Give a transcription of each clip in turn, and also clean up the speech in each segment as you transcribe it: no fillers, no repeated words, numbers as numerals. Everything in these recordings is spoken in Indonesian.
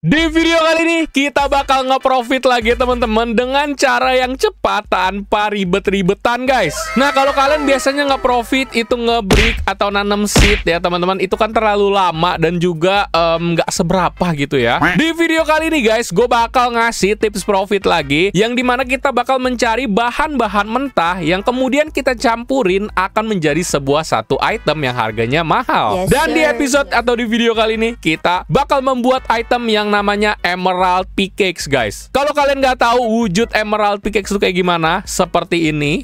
Di video kali ini kita bakal nge-profit lagi teman-teman dengan cara yang cepat tanpa ribet-ribetan guys. Nah kalau kalian biasanya nge-profit itu nge-break atau nanam seed ya teman-teman, itu kan terlalu lama dan juga nggak seberapa gitu ya. Di video kali ini guys gue bakal ngasih tips profit lagi, yang dimana kita bakal mencari bahan-bahan mentah yang kemudian kita campurin akan menjadi sebuah satu item yang harganya mahal. Dan di episode atau di video kali ini kita bakal membuat item yang namanya Emerald Pickaxe guys. Kalau kalian nggak tahu wujud Emerald Pickaxe itu kayak gimana, seperti ini.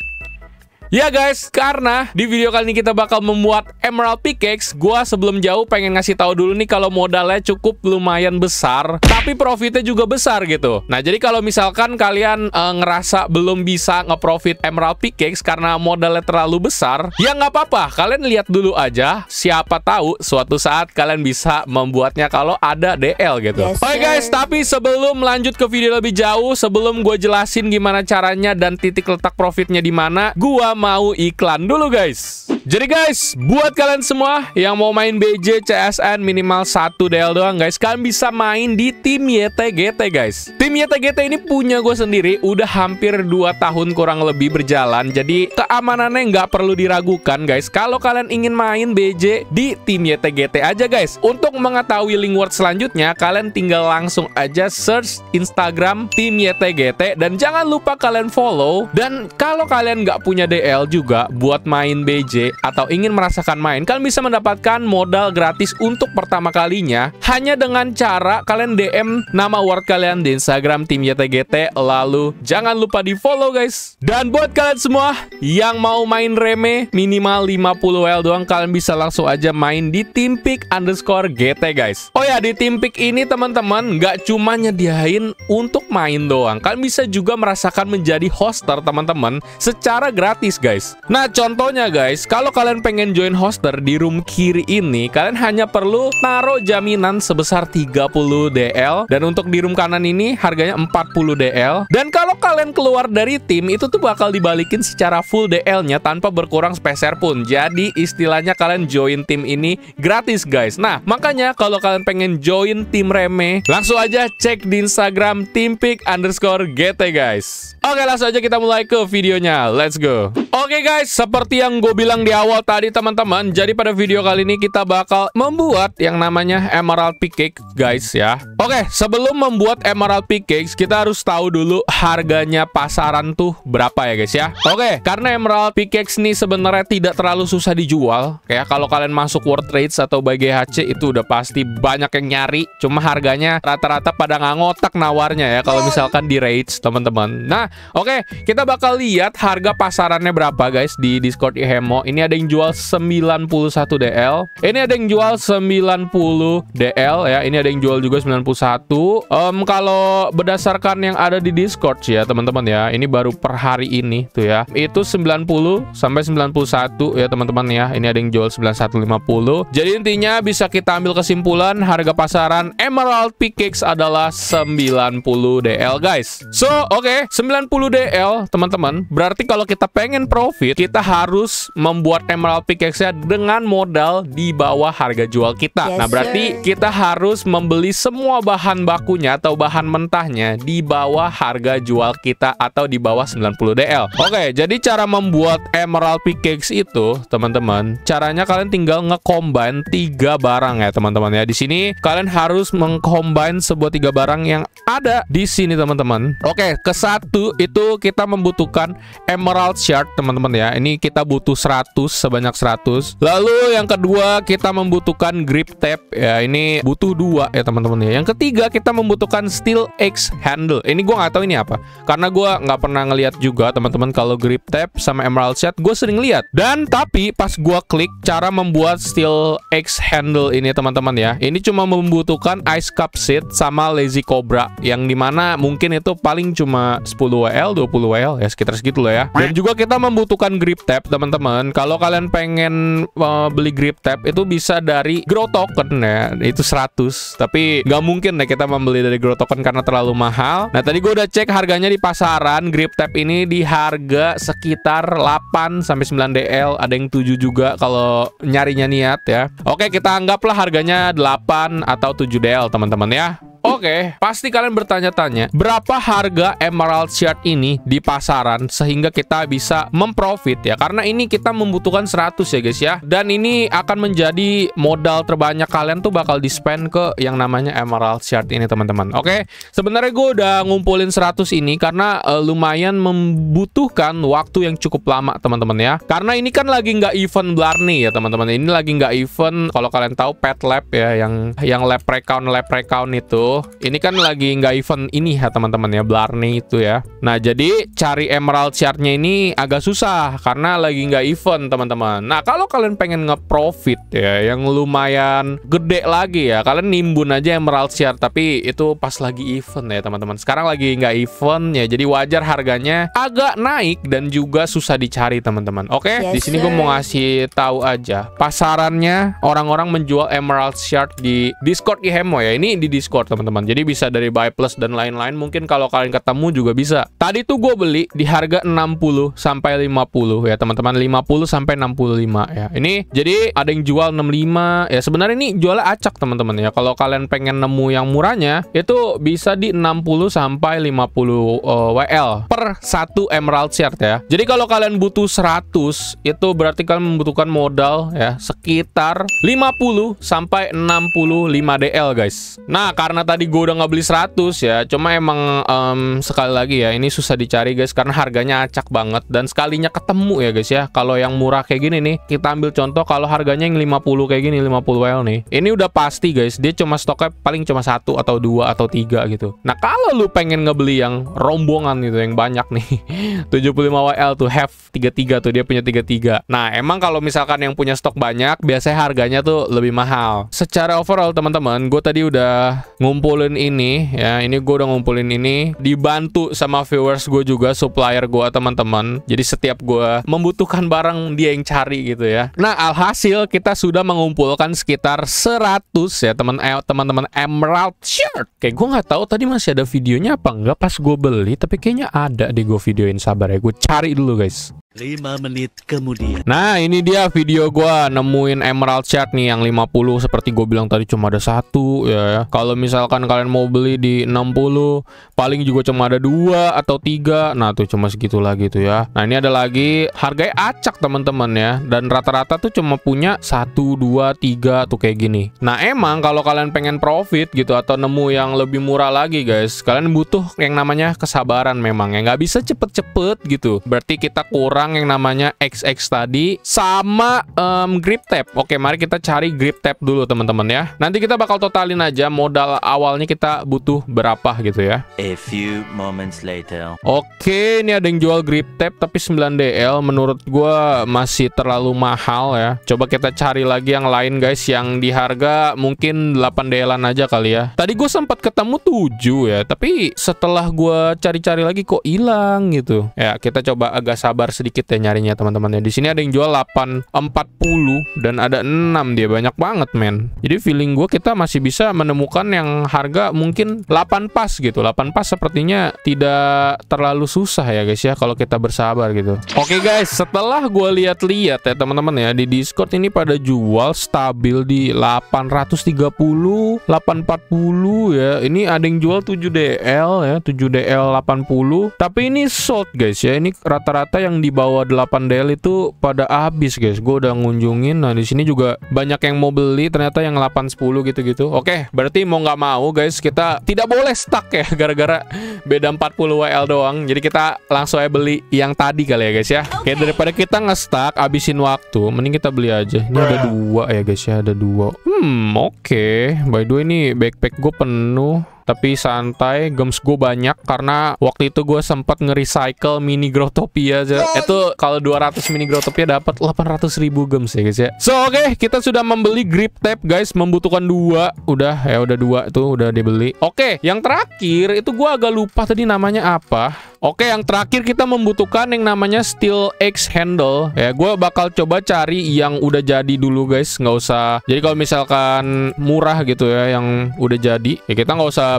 Ya guys, karena di video kali ini kita bakal membuat Emerald Pickaxe, gua sebelum jauh pengen ngasih tahu dulu nih kalau modalnya cukup lumayan besar, tapi profitnya juga besar gitu. Nah, jadi kalau misalkan kalian ngerasa belum bisa nge-profit Emerald Pickaxe karena modalnya terlalu besar, ya nggak apa-apa, kalian lihat dulu aja. Siapa tahu suatu saat kalian bisa membuatnya kalau ada DL gitu. Oke guys, tapi sebelum lanjut ke video lebih jauh, sebelum gue jelasin gimana caranya dan titik letak profitnya di mana, gua mau iklan dulu guys. Jadi guys, buat kalian semua yang mau main BJ CSN minimal 1 DL doang guys, kalian bisa main di tim YTGT guys. Tim YTGT ini punya gue sendiri, udah hampir 2 tahun kurang lebih berjalan. Jadi keamanannya nggak perlu diragukan guys. Kalau kalian ingin main BJ di tim YTGT aja guys. Untuk mengetahui link word selanjutnya, kalian tinggal langsung aja search Instagram tim YTGT. Dan jangan lupa kalian follow. Dan kalau kalian nggak punya DL juga buat main BJ atau ingin merasakan main, kalian bisa mendapatkan modal gratis untuk pertama kalinya hanya dengan cara kalian DM nama word kalian di Instagram tim YTGT, lalu jangan lupa di follow guys. Dan buat kalian semua yang mau main reme minimal 50 L doang, kalian bisa langsung aja main di Teampeak_GT guys. Oh ya, di Teampeak ini teman-teman nggak cuma nyediain untuk main doang, kalian bisa juga merasakan menjadi hoster teman-teman secara gratis guys. Nah contohnya guys, kalau kalian pengen join hoster di room kiri ini, kalian hanya perlu taruh jaminan sebesar 30 DL. Dan untuk di room kanan ini harganya 40 DL. Dan kalau kalian keluar dari tim, itu tuh bakal dibalikin secara full DL-nya tanpa berkurang sepeser pun. Jadi istilahnya kalian join tim ini gratis guys. Nah makanya kalau kalian pengen join tim reme, langsung aja cek di Instagram Teampeak_GT guys. Oke, langsung aja kita mulai ke videonya. Let's go. Oke guys, seperti yang gue bilang di awal tadi teman-teman, jadi pada video kali ini kita bakal membuat yang namanya Emerald Pickaxe guys ya. Oke, sebelum membuat Emerald Pickaxe kita harus tahu dulu harganya pasaran tuh berapa ya guys ya. Oke, karena Emerald Pickaxe nih sebenarnya tidak terlalu susah dijual ya. Kalau kalian masuk World Trades atau BGHC itu udah pasti banyak yang nyari. Cuma harganya rata-rata pada nggak ngotak nawarnya ya kalau misalkan di raids teman-teman. Nah oke, kita bakal lihat harga pasarannya berapa guys di Discord Ihemo. Ini ada yang jual 91 DL. Ini ada yang jual 90 DL ya. Ini ada yang jual juga 91. Kalau berdasarkan yang ada di Discord sih ya teman-teman ya, ini baru per hari ini tuh ya, itu 90 sampai 91 ya teman-teman ya. Ini ada yang jual 9150. Jadi intinya bisa kita ambil kesimpulan harga pasaran Emerald Pickaxe adalah 90 DL guys. So oke, 90 DL teman-teman. Berarti kalau kita pengen profit, kita harus membuat Emerald Pickaxe dengan modal di bawah harga jual kita. Nah berarti kita harus membeli semua bahan bakunya atau bahan mentahnya di bawah harga jual kita atau di bawah 90 DL. Oke, jadi cara membuat Emerald Pickaxe itu teman-teman, caranya kalian tinggal nge-combine 3 barang ya teman-teman ya. Di sini kalian harus meng-combine sebuah 3 barang yang ada di sini teman-teman. Oke, ke satu itu kita membutuhkan Emerald Shard teman-teman ya. Ini kita butuh 100, sebanyak 100. Lalu yang kedua kita membutuhkan Grip Tape ya. Ini butuh 2 ya teman-teman ya. Yang ketiga kita membutuhkan Steel Axe Handle. Ini gue nggak tahu ini apa, karena gue nggak pernah ngeliat juga teman-teman. Kalau Grip Tape sama Emerald Shard gue sering lihat. Dan tapi pas gue klik cara membuat Steel Axe Handle ini teman-teman ya, ini cuma membutuhkan Ice Cup Seed sama Lazy Cobra, yang dimana mungkin itu paling cuma 10 WL, 20 WL ya, sekitar segitu loh ya. Dan juga kita membutuhkan Grip Tape teman-teman. Kalau kalian pengen beli Grip Tape itu bisa dari Grow Token ya, itu 100. Tapi nggak mungkin deh kita membeli dari Grow Token karena terlalu mahal. Nah tadi gue udah cek harganya di pasaran. Grip Tape ini di harga sekitar 8 sampai 9 DL. Ada yang 7 juga kalau nyarinya niat ya. Oke, kita anggaplah harganya 8 atau 7 DL teman-teman ya. Oke, pasti kalian bertanya-tanya, berapa harga Emerald Shard ini di pasaran sehingga kita bisa memprofit ya. Karena ini kita membutuhkan 100 ya guys ya. Dan ini akan menjadi modal terbanyak kalian tuh bakal di-spend ke yang namanya Emerald Shard ini teman-teman. Oke, sebenarnya gue udah ngumpulin 100 ini karena lumayan membutuhkan waktu yang cukup lama teman-teman ya. Karena ini kan lagi nggak event Blarney ya teman-teman. Ini lagi nggak event, kalau kalian tahu Pet Lab ya, yang lab recount itu. Ini kan lagi nggak event ini ya teman-teman ya, Blarney itu ya. Nah jadi cari Emerald Shard-nya ini agak susah karena lagi nggak event teman-teman. Nah kalau kalian pengen nge-profit ya yang lumayan gede lagi ya, kalian nimbun aja Emerald Shard, tapi itu pas lagi event ya teman-teman. Sekarang lagi nggak event ya, jadi wajar harganya agak naik dan juga susah dicari teman-teman. Oke, Yes, di sini gue mau ngasih tahu aja pasarannya orang-orang menjual Emerald Shard di Discord Ihemo ya. Ini di Discord teman-teman. Jadi bisa dari buy plus dan lain-lain. Mungkin kalau kalian ketemu juga bisa. Tadi tuh gue beli di harga 60 sampai 50 ya teman-teman. 50 sampai 65 ya. Ini jadi ada yang jual 65 ya. Sebenarnya ini jualnya acak teman-teman ya. Kalau kalian pengen nemu yang murahnya itu bisa di 60 sampai 50 WL per satu Emerald Shard ya. Jadi kalau kalian butuh 100 itu berarti kalian membutuhkan modal ya sekitar 50 sampai 65 DL guys. Nah karena tadi gue udah nggak beli 100 ya, cuma emang sekali lagi ya ini susah dicari guys karena harganya acak banget dan sekalinya ketemu ya guys ya. Kalau yang murah kayak gini nih, kita ambil contoh kalau harganya yang 50 kayak gini, 50 WL nih, ini udah pasti guys dia cuma stoknya paling cuma 1 atau 2 atau 3 gitu. Nah kalau lu pengen ngebeli yang rombongan gitu yang banyak nih 75 WL tuh have 33 tuh, dia punya 33. Nah emang kalau misalkan yang punya stok banyak biasanya harganya tuh lebih mahal. Secara overall teman-teman, gue tadi udah ngumpulin ini ya, ini gue udah ngumpulin ini dibantu sama viewers gue juga, supplier gue teman-teman. Jadi setiap gue membutuhkan barang dia yang cari gitu ya. Nah alhasil kita sudah mengumpulkan sekitar 100 ya teman-teman Emerald Shard. Kayak gue nggak tahu tadi masih ada videonya apa enggak pas gue beli, tapi kayaknya ada deh, gue videoin. Sabar ya, gue cari dulu guys. 5 menit kemudian. Nah ini dia video gua nemuin Emerald Shard nih yang 50. Seperti gue bilang tadi cuma ada 1 ya. Kalau misalkan kalian mau beli di 60 paling juga cuma ada 2 atau 3. Nah tuh cuma segitu lagi tuh ya. Nah ini ada lagi harganya acak teman-teman ya. Dan rata-rata tuh cuma punya 1, 2, 3 tuh kayak gini. Nah emang kalau kalian pengen profit gitu atau nemu yang lebih murah lagi guys, kalian butuh yang namanya kesabaran memang ya. Nggak bisa cepet-cepet gitu. Berarti kita kurang yang namanya XX tadi sama grip tab. Oke, mari kita cari grip tab dulu teman-teman ya. Nanti kita bakal totalin aja modal awalnya kita butuh berapa gitu ya. A few moments later. Oke, ini ada yang jual grip tab tapi 9 DL. Menurut gua masih terlalu mahal ya. Coba kita cari lagi yang lain guys, yang di harga mungkin 8 DL-an aja kali ya. Tadi gue sempat ketemu 7 ya, tapi setelah gua cari-cari lagi kok hilang gitu. Ya, kita coba agak sabar sedikit ya nyarinya teman-teman ya. Di sini ada yang jual 840 dan ada 6 dia, banyak banget men. Jadi feeling gue kita masih bisa menemukan yang harga mungkin 8 pas gitu. 8 pas sepertinya tidak terlalu susah ya guys ya kalau kita bersabar gitu. Oke guys, setelah gue lihat-lihat ya teman-teman ya, di Discord ini pada jual stabil di 830, 840 ya. Ini ada yang jual 7 DL ya, 7 DL 80. Tapi ini sold guys ya. Ini rata-rata yang di bawah 8 DL itu pada habis guys. Gue udah ngunjungin. Nah di sini juga banyak yang mau beli ternyata yang 810 gitu-gitu. Oke, berarti mau nggak mau guys kita tidak boleh stuck ya gara-gara beda 40 WL doang. Jadi kita langsung aja beli yang tadi kali ya guys ya. Oke, daripada kita nge-stuck abisin waktu, mending kita beli aja. Ini ada 2 ya guys ya, ada 2. Oke. By the way ini backpack gue penuh. Tapi santai, gems gue banyak karena waktu itu gue sempat nge-recycle mini Growtopia aja. Itu kalau 200 mini Growtopia dapat 800.000 gems ya guys ya. So oke, kita sudah membeli grip tab guys, membutuhkan 2. Udah ya, udah 2 tuh udah dibeli. Oke, yang terakhir itu gue agak lupa tadi namanya apa. Oke, yang terakhir kita membutuhkan yang namanya Steel X handle ya. Gue bakal coba cari yang udah jadi dulu guys, nggak usah. Jadi kalau misalkan murah gitu ya yang udah jadi, ya kita nggak usah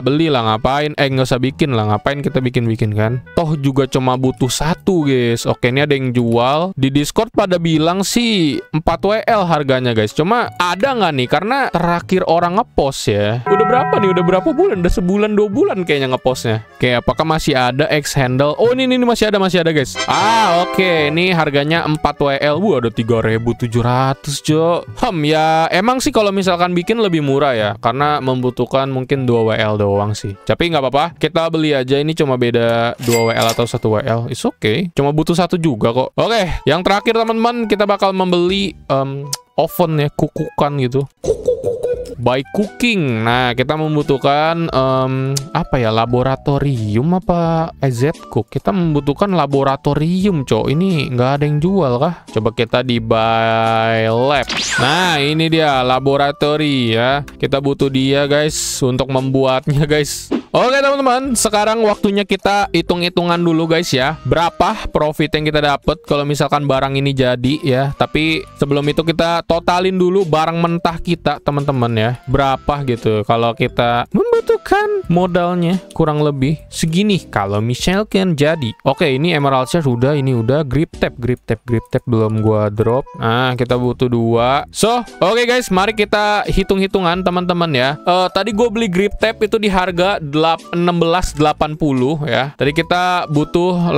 usah beli lah, ngapain? Nggak usah bikin lah, ngapain kita bikin-bikin kan? Toh juga cuma butuh satu guys. Oke, ini ada yang jual. Di Discord pada bilang sih 4 WL harganya guys. Cuma ada nggak nih? Karena terakhir orang ngepost ya. Udah berapa nih? Udah berapa bulan? Udah sebulan 2 bulan kayaknya ngepostnya. Oke, apakah masih ada X handle? Oh, ini masih ada guys. Oke, ini harganya 4 WL. Ada 3.700 Jo. Ya emang sih kalau misalkan bikin lebih murah ya, karena membutuhkan mungkin 2 WL doang sih. Tapi nggak apa-apa, kita beli aja. Ini cuma beda 2 WL atau 1 WL. It's okay. Cuma butuh satu juga kok. Oke, yang terakhir teman-teman, kita bakal membeli oven ya, kukukan gitu. By cooking. Nah, kita membutuhkan apa ya, laboratorium apa EZ Cook. Kita membutuhkan laboratorium, cok. Ini nggak ada yang jual kah? Coba kita di buy lab. Nah, ini dia laboratori ya. Kita butuh dia guys untuk membuatnya guys. Oke teman-teman, sekarang waktunya kita hitung-hitungan dulu guys ya. Berapa profit yang kita dapat kalau misalkan barang ini jadi ya. Tapi sebelum itu kita totalin dulu barang mentah kita teman-teman ya. Berapa gitu kalau kita membutuhkan modalnya kurang lebih segini kalau misalkan jadi. Oke, ini emerald share udah, ini udah. Grip tab belum gua drop. Nah, kita butuh 2. So, oke guys, mari kita hitung-hitungan teman-teman ya. Tadi gue beli grip tab itu di harga 1680 ya. Tadi kita butuh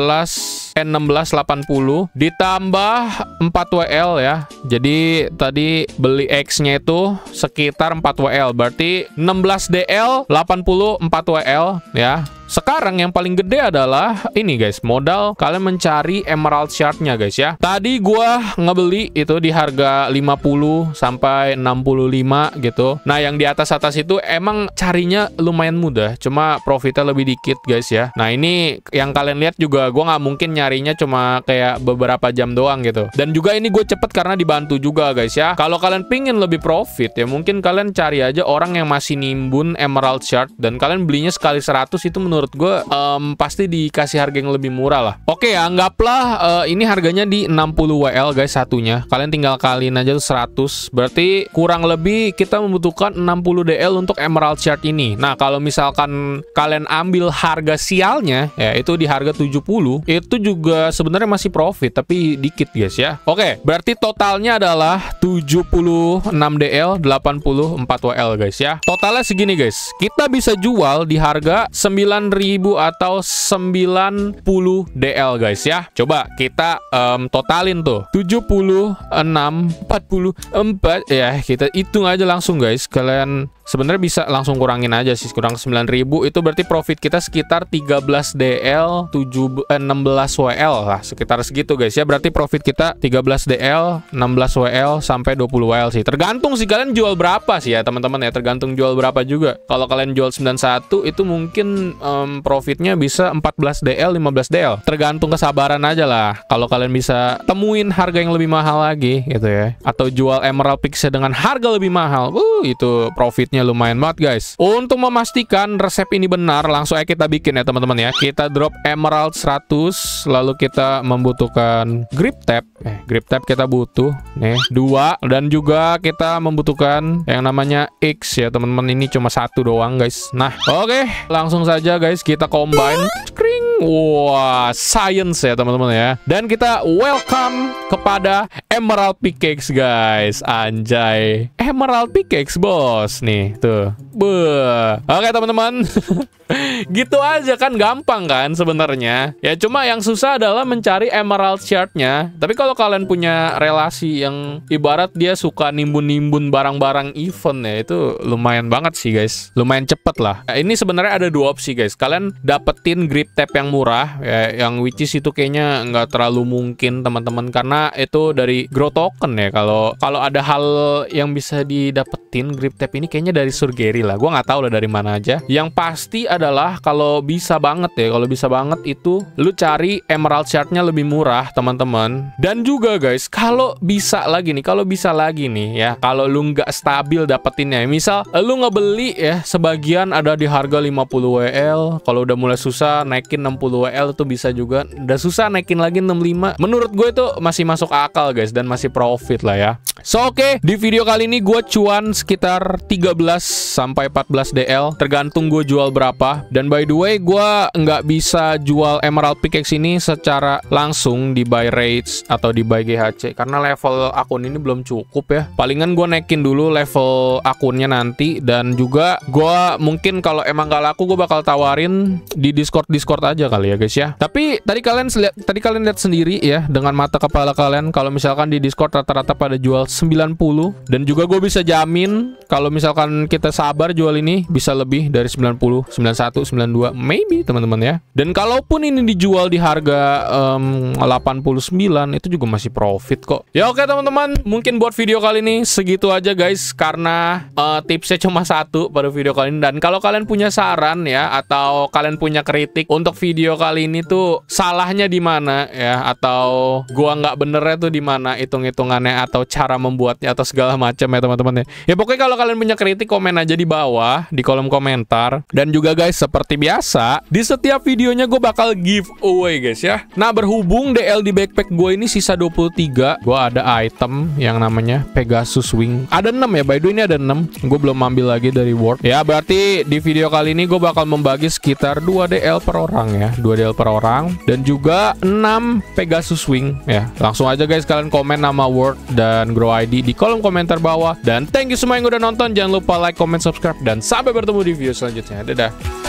1680 ditambah 4 WL ya. Jadi tadi beli X-nya itu sekitar 4 WL. Berarti 16 DL 84 WL ya. Sekarang yang paling gede adalah ini guys, modal kalian mencari emerald shard-nya guys ya. Tadi gua ngebeli itu di harga 50 sampai 65 gitu. Nah, yang di atas-atas itu emang carinya lumayan mudah, cuma profitnya lebih dikit guys ya. Nah, ini yang kalian lihat juga gua nggak mungkin nyarinya cuma kayak beberapa jam doang gitu. Dan juga ini gue cepet karena dibantu juga guys ya. Kalau kalian pingin lebih profit ya, mungkin kalian cari aja orang yang masih nimbun emerald shard dan kalian belinya sekali 100, itu menurut gue pasti dikasih harga yang lebih murah lah. Oke, anggaplah ini harganya di 60 WL guys satunya. Kalian tinggal kaliin aja tuh 100. Berarti kurang lebih kita membutuhkan 60 DL untuk emerald shard ini. Nah, kalau misalkan kalian ambil harga sialnya ya, itu di harga 70, itu juga sebenarnya masih profit tapi dikit guys ya. Oke, berarti totalnya adalah 76 DL 84 WL guys ya. Totalnya segini guys. Kita bisa jual di harga 9.000 atau 90 DL guys ya. Coba kita totalin tuh 76 44 ya, kita hitung aja langsung guys. Kalian sebenarnya bisa langsung kurangin aja sih, kurang 9.000 itu berarti profit kita sekitar 13 DL 16 WL lah, sekitar segitu guys ya. Berarti profit kita 13 DL 16 WL sampai 20 WL sih. Tergantung sih kalian jual berapa sih ya teman-teman ya, tergantung jual berapa juga. Kalau kalian jual 91 itu mungkin profitnya bisa 14 DL 15 DL, tergantung kesabaran aja lah. Kalau kalian bisa temuin harga yang lebih mahal lagi gitu ya, atau jual emerald pixel dengan harga lebih mahal, itu profitnya lumayan banget guys. Untuk memastikan resep ini benar, langsung aja kita bikin ya teman-teman ya. Kita drop emerald 100, lalu kita membutuhkan grip tab. Grip tab kita butuh nih 2, dan juga kita membutuhkan yang namanya X ya teman-teman. Ini cuma 1 doang guys. Nah, oke, langsung saja guys kita combine. Wah, science ya teman-teman ya. Dan kita welcome kepada emerald pickaxe guys. Anjay, emerald pickaxe bos nih tuh. Oke teman-teman. Gitu aja kan, gampang kan sebenarnya ya. Cuma yang susah adalah mencari emerald shard-nya. Tapi kalau kalian punya relasi yang ibarat dia suka nimbun-nimbun barang-barang event ya, itu lumayan banget sih guys, lumayan cepet lah. Ini sebenarnya ada 2 opsi guys. Kalian dapetin grip tab yang murah ya, yang which is itu kayaknya nggak terlalu mungkin teman-teman, karena itu dari grow token ya. Kalau ada hal yang bisa didapetin grip tab ini kayaknya dari Surgery lah. Gua nggak tahu lah dari mana aja. Yang pasti adalah kalau bisa banget ya, kalau bisa banget itu lu cari emerald shard-nya lebih murah teman-teman. Dan juga guys, kalau bisa lagi nih ya, kalau lu nggak stabil dapetinnya, misal lu ngebeli ya sebagian ada di harga 50 WL, kalau udah mulai susah naikin 60 WL itu bisa juga. Udah susah naikin lagi 65. Menurut gue itu masih masuk akal guys, dan masih profit lah ya. So oke, di video kali ini gue cuan sekitar 13 sampai 14 DL, tergantung gue jual berapa. Dan by the way, gue nggak bisa jual Emerald Pickaxe ini secara langsung di buy rates atau di buy GHC karena level akun ini belum cukup ya. Palingan gue naikin dulu level akunnya nanti, dan juga gue mungkin kalau emang gak laku gue bakal tawarin di Discord aja kali ya guys ya. Tapi tadi kalian lihat sendiri ya dengan mata kepala kalian kalau misalkan di Discord rata-rata pada jual 90, dan juga gue bisa jamin kalau misalkan kita sabar jual ini bisa lebih dari 90, 91, 92 maybe teman-teman ya. Dan kalaupun ini dijual di harga 89 itu juga masih profit kok. Ya oke teman-teman, mungkin buat video kali ini segitu aja guys, karena tipsnya cuma satu pada video kali ini. Dan kalau kalian punya saran ya, atau kalian punya kritik untuk video kali ini tuh salahnya di mana ya, atau gua nggak benernya tuh di mana hitung-hitungannya atau cara membuatnya atau segala macam ya teman-teman ya. Ya pokoknya kalau kalian punya kritik komen aja di bawah di kolom komentar. Dan juga guys, seperti biasa di setiap videonya gue bakal giveaway guys ya. Nah berhubung DL di backpack gue ini sisa 23, gue ada item yang namanya Pegasus Wing. Ada 6 ya, by the way ini ada 6. Gue belum ambil lagi dari World. Ya berarti di video kali ini gue bakal membagi sekitar 2 DL per orang ya, 2 DL per orang, dan juga 6 Pegasus Wing ya. Langsung aja guys kalian komen nama World dan Grow ID di kolom komentar bawah. Dan thank you semua yang udah nonton. Jangan lupa like, comment, subscribe, dan sampai bertemu di video selanjutnya. Dadah.